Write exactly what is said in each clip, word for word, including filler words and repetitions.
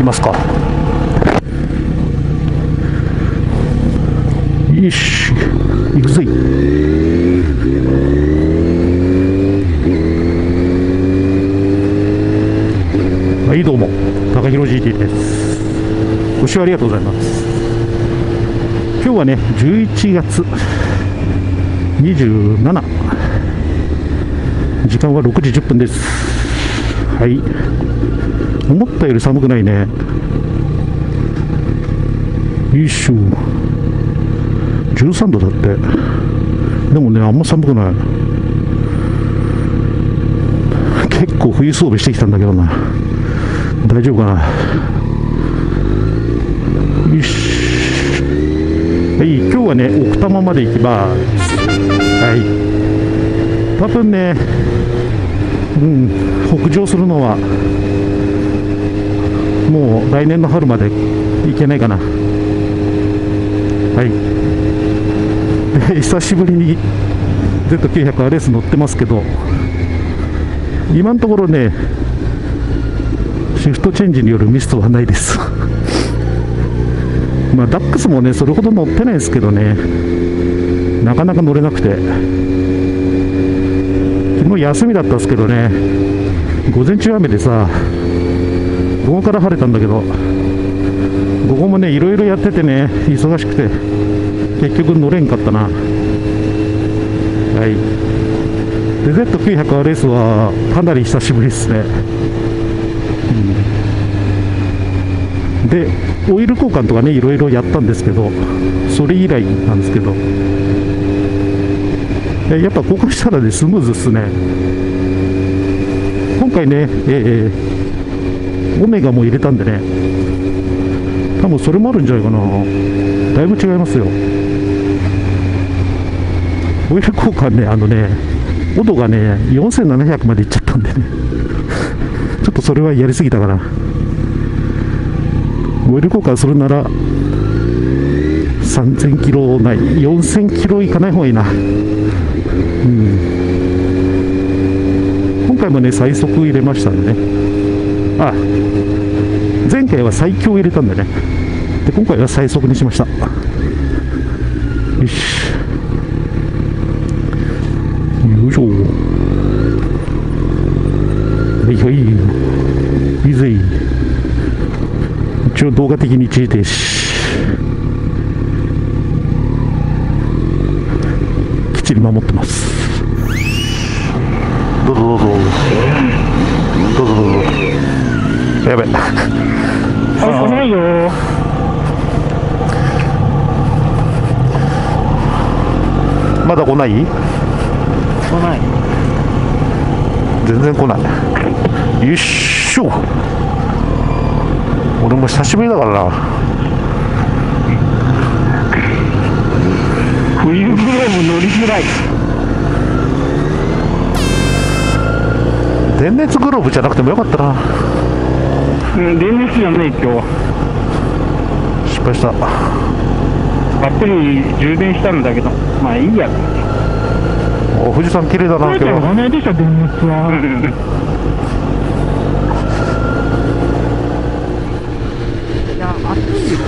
きますか。よし、行くぜ。はい、どうも高弘 ジーティー です。ご視聴ありがとうございます。今日はねじゅういちがつにじゅうしちにち、時間はろくじじゅっぷんです。はい、思ったより寒くないね。よいしょ、じゅうさんどだって。でもね、あんま寒くない。結構冬装備してきたんだけどな。大丈夫かな。よし、はい、今日はね奥多摩まで行きます。はい、多分ね、うん、北上するのはもう来年の春まで行けないかな。はい、で久しぶりに ゼットきゅうひゃくアールエス 乗ってますけど、今のところねシフトチェンジによるミストはないです。まあダックスもねそれほど乗ってないですけどね、なかなか乗れなくて、昨日休みだったんですけどね、午前中雨でさ、午後から晴れたんだけど、午後もねいろいろやっててね忙しくて結局乗れんかったな。はい、で ゼットきゅうひゃくアールエス はかなり久しぶりですね。うん、でオイル交換とかねいろいろやったんですけど、それ以来なんですけど、やっぱ交換したらねスムーズっすね。今回ね、えー、オメガも入れたんでね、多分それもあるんじゃないかな。だいぶ違いますよ。オイル交換ね、あのねオドがねよんせんななひゃくまでいっちゃったんでねちょっとそれはやりすぎたかな。オイル交換するならさんぜんキロない、よんせんキロいかない方がいいな。うん、今回もね最速入れましたんでね。あ、前回は最強入れたんでね、で今回は最速にしました。よし、よいしょ、はいはい、いいぜ。一応動画的に一時停止、きっちり守ってます。どうぞどうぞどうぞどうぞ。やべ、 あ、来ないよ。 まだ来ない？ 来ない。 全然来ない。よっしょ。俺も久しぶりだからな。 冬グローブ乗りづらい。 電熱グローブじゃなくてもよかったな。 うん、電熱じゃない今日は。 失敗した。 バッテリー充電したんだけど、まあいいや。 お、富士山綺麗だな今日は。 ダメでしょ電熱は。いや、暑いよ。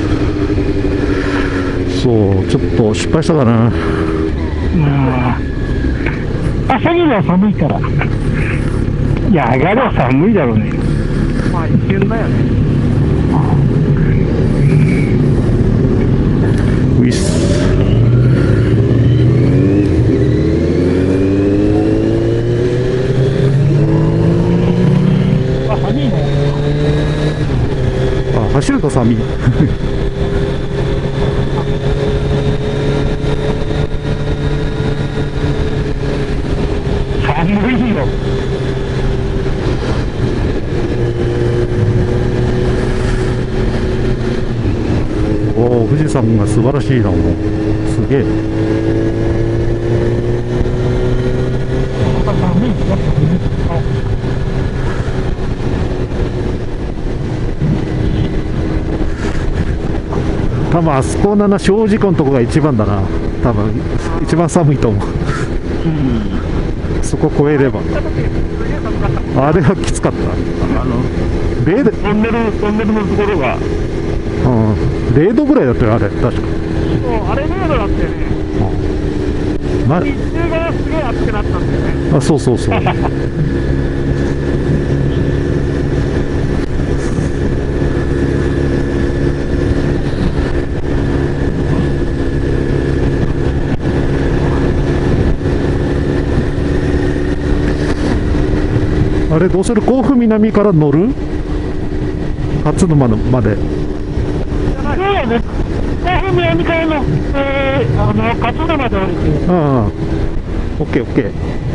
そう、ちょっと失敗したかな。 まあ朝には寒いから。いや、上がりは寒いだろうね。まあ一瞬だよね。 ウィス。 あ、寒いね。 あ、走ると寒い。 寒いよ。 おお、富士山が素晴らしいな。もうすげえ。多分あそこなな小事故のとこが一番だな。多分一番寒いと思う。うん、そこ越えれば。あれはきつかった。あのれいど、 トンネル、トンネルのところが。 うん、れいどぐらいだったよあれ確か。 そう、あれれいどだったよね。 な日中がすげえ暑くなったんだよね。 あ、そうそうそう。あれどうする？甲府南から乗る？勝沼のまで。 そうやね。甲府南からの、えー、あの、勝沼で降りて。 ああ、オッケーオッケー。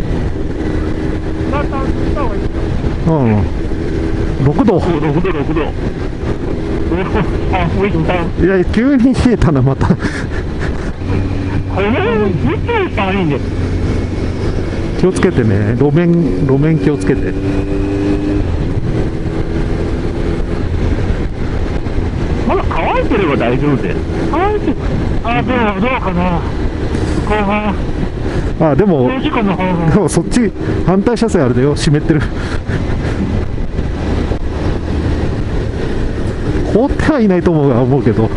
またした方がいいか。 うん。ろくど。 ろくど、ろくど。あ、もういった。 いや、急に冷えたな、また。 これ、見てたらいいんです。 気をつけてね。路面、路面気をつけて。 まだ乾いてれば大丈夫です。乾いてる。あ、でも、どうかな。後半。 あ、でも、 長時間の方が。 でもそっち、反対車線あれだよ、湿ってる。凍ってはいないと思う思うけど。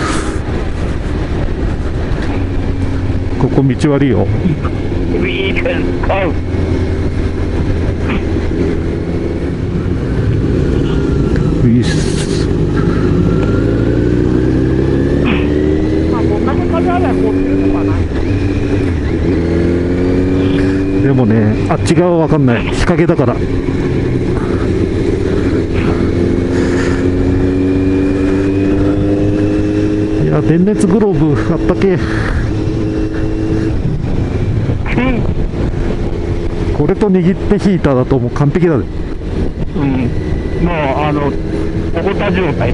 ここ道悪いよ。 We can go. ういっす。 まあ、こんだけ風あれば凍ってるのかな。 でもね、あっち側わかんない。日陰だから。いや、電熱グローブあったけ。これと握ってヒーターだともう完璧だね。 うん。もう、あの、おこた状態。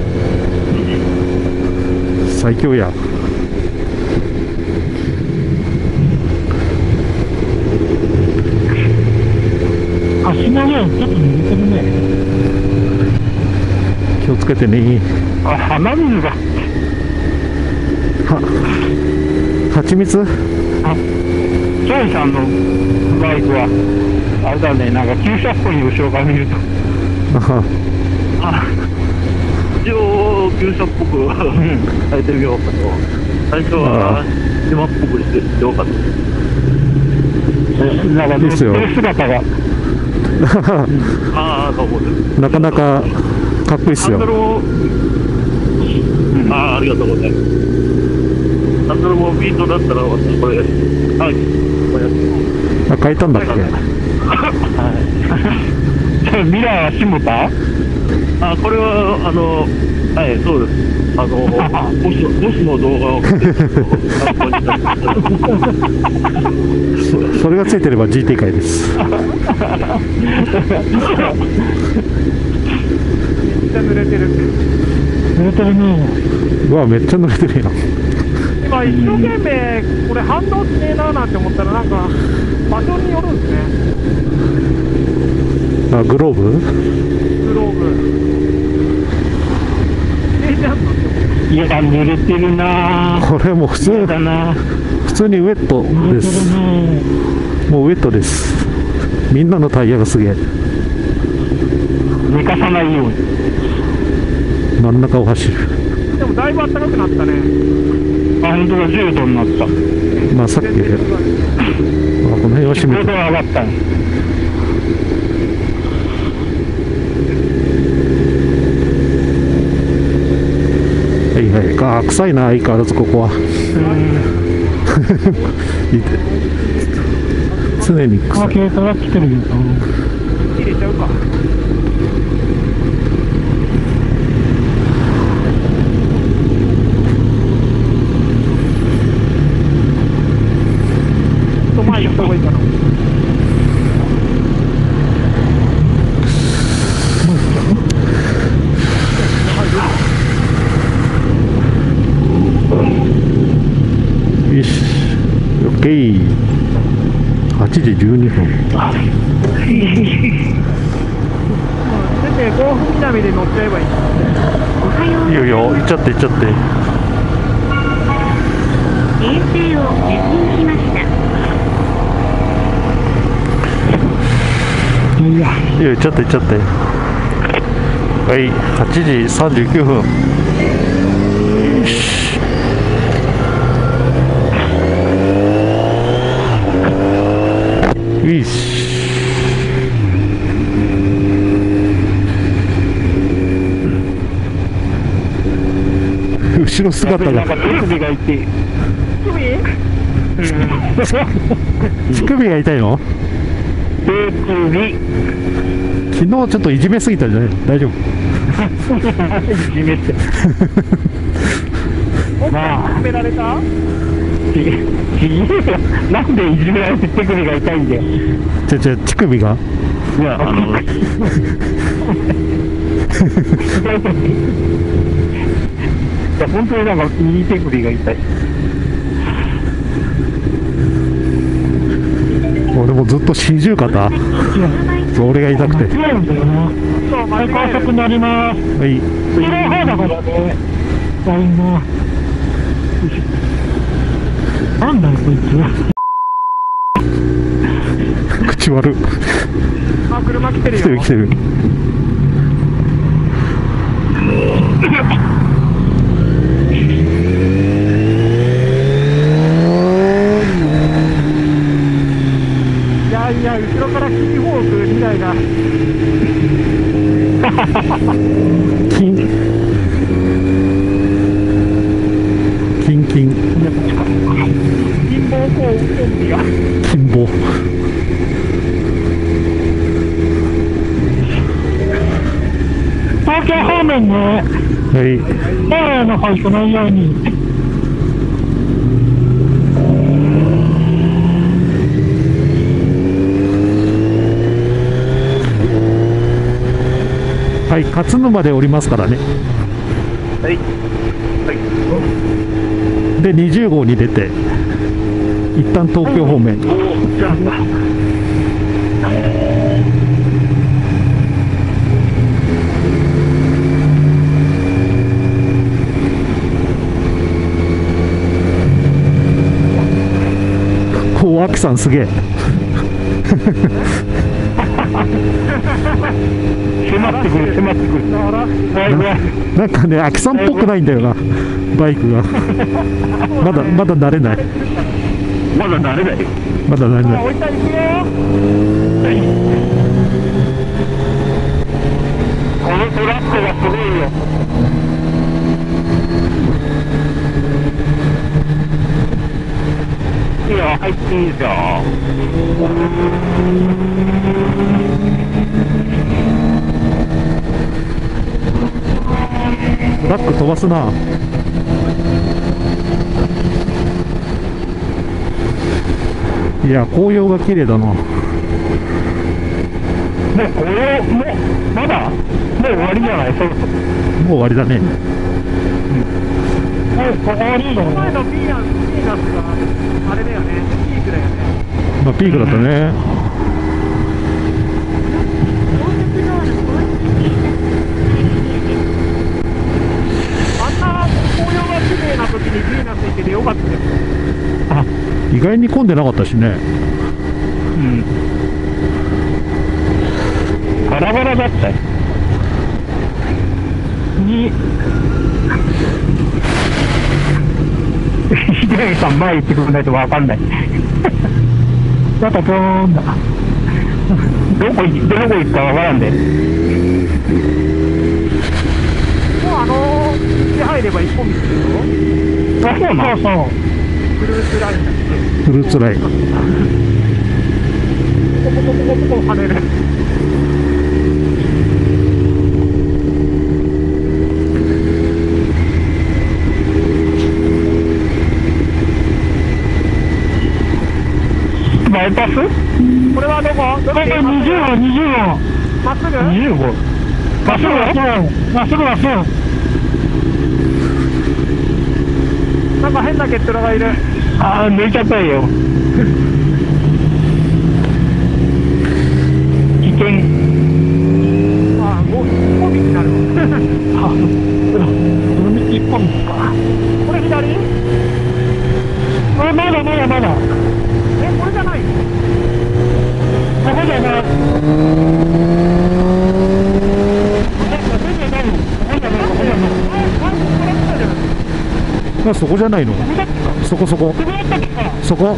最強や。 足の上、ちょっと濡れてるね。 気をつけてね。 あ、鼻水が。 は、蜂蜜？ あ、ジョイさんのバイクは、あれだね、なんか急車っぽい後ろから見ると。 あ、一応旧車っぽく変えてみようかと。最初は島っぽくしてよかった。 なんか乗ってる姿が。 ああ、どうもです。 なかなかかっこいいっすよ。 ハンドルも、ああ、ありがとうございます。ハンドルもビートだったら、これ、はい、これやってあ、変えたんだっけ？ ミラーは下田？ あ、これは、あの、はい、そうです。あの、ボス、ボスの動画を見て、参考になってそ, それがついてれば ジーティー 界です。 めっちゃ濡れてる。濡れてるね。 うわ、めっちゃ濡れてるやん。 今一生懸命これ反応しねえななんて思ったらなんか場所によるんですね。 あ、グローブ？ グローブ。えじゃんなんて。いや濡れてるな。 これもう普通だな。 普通にウェットです。もうウェットです。みんなのタイヤがすげえ。 寝かさないように。 真ん中を走る。 でもだいぶ暖かくなったね。あ、本当だ、じゅうどになった。 まあさっき、あ、この辺は閉めて。 これで上がったね。 はいはい。あ、臭いな、相変わらずここは。常に臭い。 軽トラ来てるけど。入れちゃうか。前行った方がいいかな。 よし、オッケー。はちじじゅうにふん。 出て甲府南で乗っちゃえばいい。 いいよいいよ、行っちゃって行っちゃって。 衛星を受信しました。 いや、 いいよ、行っちゃって行っちゃって。 はい、はちじさんじゅうきゅうふん。よし。よし。後ろ姿が。 なんか手首が痛い。 乳首が痛いの？ 手首。 昨日ちょっといじめすぎたんじゃない？大丈夫？ いじめて。まあ、いじめられた？なんでいじめられて手首が痛いんだよ。 ちょちょ、乳首が？ いや、あの、 いや本当になんか右手首が痛い。 俺もずっと四十肩。俺が痛くて。 違うんだよな。はい、高速になります。 はい。 黄色い方だからね。ラインが。なんだよこいつ。 口悪。 あ、車来てるよ。 来てる来てる。 いやいや、後ろからキーホークにだいが。 キン。キンキン。 金棒コンビが。 金棒。 東京方面ね。 はい。 名古屋の方行かないように。 はい、勝沼で降りますからね。 はい。はい。 で、にじゅう号に出て、一旦東京方面。 じゃあ、 おお、アキさんすげえ。 迫ってくる、迫ってくる。 なんかね、アキさんっぽくないんだよな、バイクが。まだ、まだ慣れない。 まだ慣れないよ。 まだ慣れない。 置いたりくよ。このトラックがすごいよ。いいよ、入っていいですよ。 トラック飛ばすな。いや、紅葉が綺麗だな。もう紅葉、もう、まだもう終わりじゃない、そろそろ。 もう終わりだね。 もう終わりだよ。 前のピーナッツ、ピーナッツがあれだよね、ピークだよね。 まあ、ピークだったね。 高速道路交通警あんな紅葉が綺麗な時にピーナッツ行っててよかったよ。 あ、意外に混んでなかったしね。 うん。バラバラだったよ。に、ひでさん前行ってくれないとわかんない。またどーんだ。どこ行ってどこ行くかわからんで。 もうあの道入れば一本道でしょ。 あ、そうな。そうそう。 フルーツラインだって。 フルーツライン。 ポコポコポコポコ跳ねる。 バイパス？ これはどこ？どこ？ にじゅうご、にじゅうご。 まっすぐ？ にじゅうご。まっすぐまっすぐまっすぐまっすぐ。 なんか変なケットラがいる。 あー、抜いちゃったよ。危険。 ああ、もう一本道になるわ。 あ、この道一本ですか。 これ左？ あ、まだまだまだ。 え、これじゃない？ ここじゃない。 え、 あ、そこじゃないの。そこそこそこ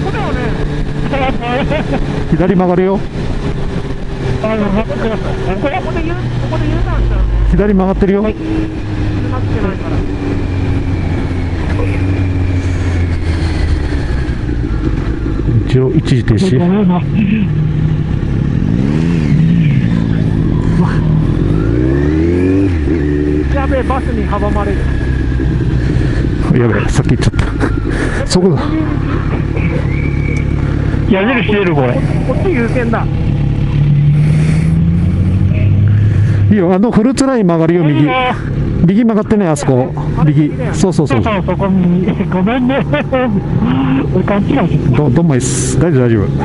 左曲がるよ。 あの、待ってください。ここで U、ここで U ターンしたらね。 左曲がってるよ。 車来てないから。 一応一時停止。 やべえ、バスに阻まれる。 やべえ、先行っちゃった。そこだ。 矢印出るこれ。 こっち優先だ。 いいよ、あのフルーツライン曲がるよ、右。右曲がってね、あそこ。右。そうそうそう。 そうそう、そこに。ごめんね。俺勘違いしてた。 ど、どんまいっす。大丈夫、大丈夫。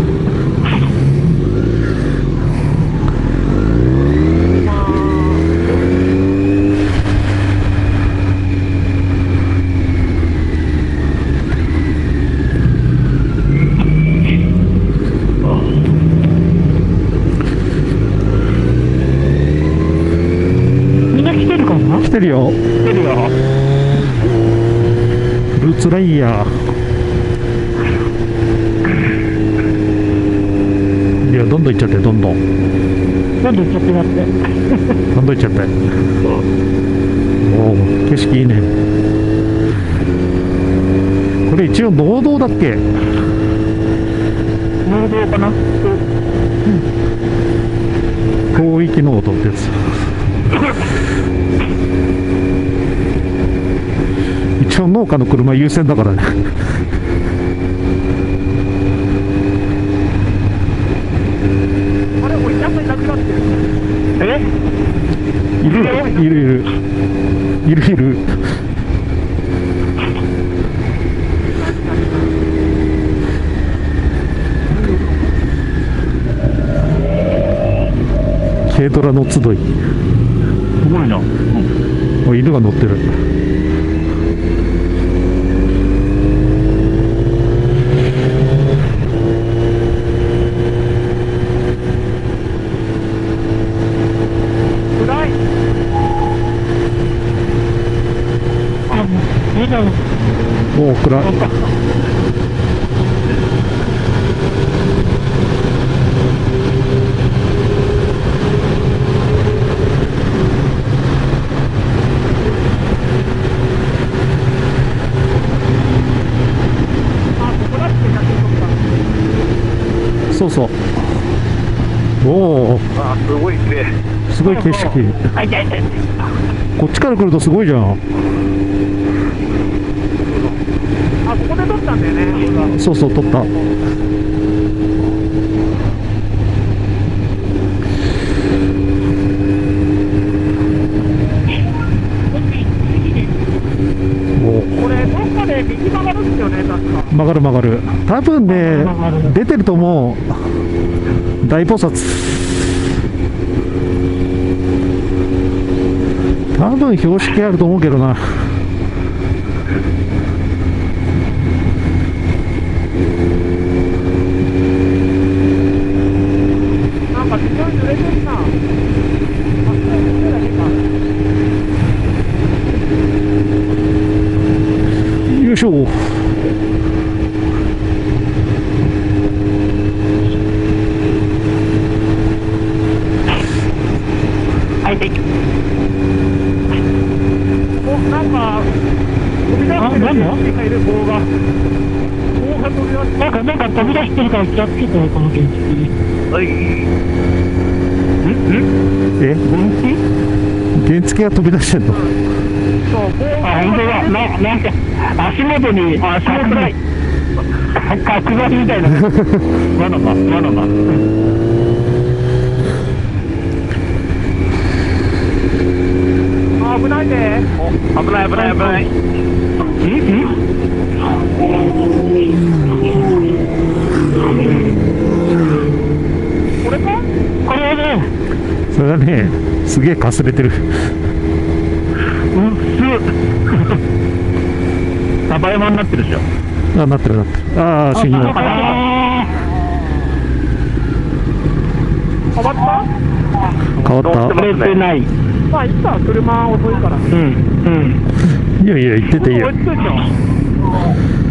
来てるよ。 出るよ。 フルーツラインや。いや、どんどん行っちゃって、どんどん。 なんで行っちゃってなって。 どんどん行っちゃって。おお、景色いいね。これ一応農道だっけ？ 農道かな。 広域農道ってやつ。一応農家の車優先だからね。 あれ、俺、やっぱりなくなってる。 え？ いるいるいるいるいる。軽トラの集い。 すごいな。 お、犬が乗ってる。 暗い。 あ、もう、えだよ。 おお、暗い。そうそう。おお、 あ、すごい綺麗。 すごい景色。 あ、痛い痛い。 こっちから来るとすごいじゃん。 あ、ここで撮ったんだよね。 そうそう、撮った。 これ、どっかで右曲がるんですよね、確か。 曲がる曲がる。多分ね、出てると思う。大菩薩。多分標識あると思うけどな。 なんか、非常に濡れてるな。あ、それだけか。 よいしょ。 はい、はい。 お、なんか、飛び出してる人がいる棒が。棒が飛び出してる。 なんか、なんか飛び出してるから気をつけて、この原付。 はい。 え、 原付？ 原付が飛び出してんの？ そう、棒が。 あ、本当だ。な、なんか、足元に、あ、足元に、角張りみたいな。罠が、罠が。 あ、危ないね。 危ない危ない危ない。 え？え？ これか？ これはね、 それはね、すげえかすれてる。 うっす。サバ山になってるでしょ。 あ、なってるなってる。ああ、信号。 あ変わった？ 変わった。 ー、触れてない。 まあ、いいか、車遅いから。 うん、うん。 いやいや、言ってていいよ落。ちてるじゃん。